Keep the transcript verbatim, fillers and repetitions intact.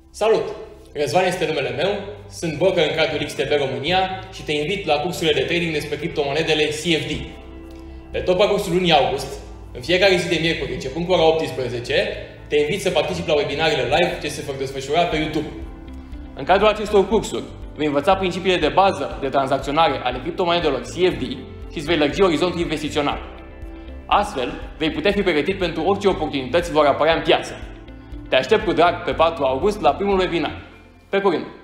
Salut! Răzvan este numele meu, sunt broker în cadrul X T B România și te invit la cursurile de trading despre criptomonedele C F D. Pe tot parcursul lunii august, în fiecare zi de miercuri, începând cu ora optsprezece, te invit să participi la webinarele live ce se vor desfășura pe YouTube. În cadrul acestor cursuri, vei învăța principiile de bază de tranzacționare ale criptomonedelor C F D și îți vei lărgi orizontul investițional. Astfel, vei putea fi pregătit pentru orice oportunități vor apărea în piață. Te aștept cu drag pe patru august la primul webinar. Pe curând!